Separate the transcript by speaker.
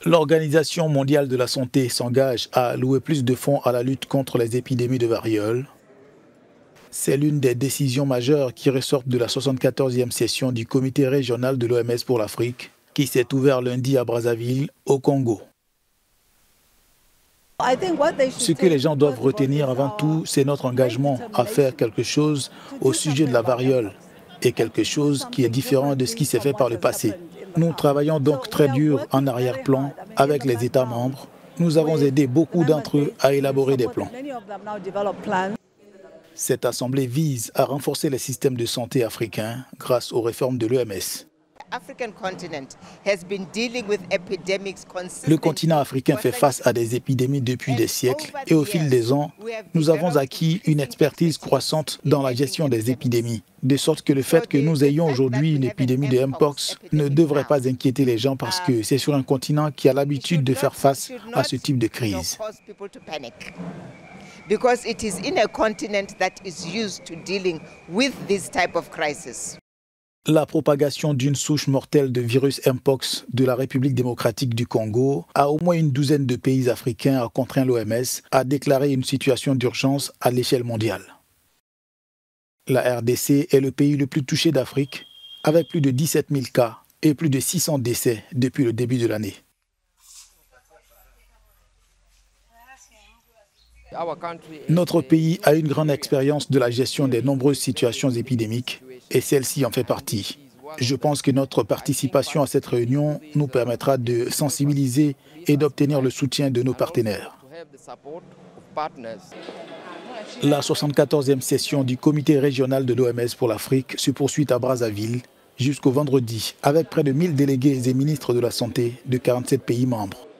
Speaker 1: L'Organisation mondiale de la santé s'engage à allouer plus de fonds à la lutte contre les épidémies de variole. C'est l'une des décisions majeures qui ressortent de la 74e session du comité régional de l'OMS pour l'Afrique, qui s'est ouvert lundi à Brazzaville, au Congo. Ce que les gens doivent retenir avant tout, c'est notre engagement à faire quelque chose au sujet de la variole, et quelque chose qui est différent de ce qui s'est fait par le passé. Nous travaillons donc très dur en arrière-plan avec les États membres. Nous avons aidé beaucoup d'entre eux à élaborer des plans. Cette assemblée vise à renforcer les systèmes de santé africains grâce aux réformes de l'OMS. Le continent africain fait face à des épidémies depuis des siècles et au fil des ans, nous avons acquis une expertise croissante dans la gestion des épidémies, de sorte que le fait que nous ayons aujourd'hui une épidémie de Mpox ne devrait pas inquiéter les gens parce que c'est sur un continent qui a l'habitude de faire face à ce type de crise.
Speaker 2: Because it is in a continent that is used to dealing with this type of crisis.
Speaker 1: La propagation d'une souche mortelle de virus Mpox de la République démocratique du Congo à au moins une douzaine de pays africains a contraint l'OMS à déclarer une situation d'urgence à l'échelle mondiale. La RDC est le pays le plus touché d'Afrique, avec plus de 17 000 cas et plus de 600 décès depuis le début de l'année. Notre pays a une grande expérience de la gestion des nombreuses situations épidémiques et celle-ci en fait partie. Je pense que notre participation à cette réunion nous permettra de sensibiliser et d'obtenir le soutien de nos partenaires. La 74e session du comité régional de l'OMS pour l'Afrique se poursuit à Brazzaville jusqu'au vendredi avec près de 1000 délégués et ministres de la Santé de 47 pays membres.